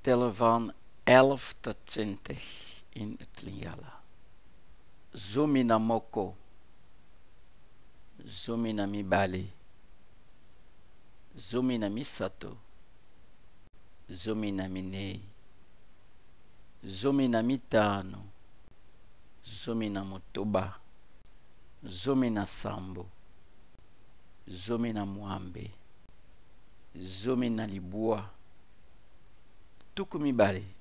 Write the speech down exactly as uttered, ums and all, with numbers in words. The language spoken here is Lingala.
tellen van elf tot twintig in het Lingala. Zomi na moko, zomi na mibale, zomi na misato, zomi na minei, zomi na mitano, zomi na motoba, zomi na sambo, zomi na mwambe, zomi na libua, tuku mibale,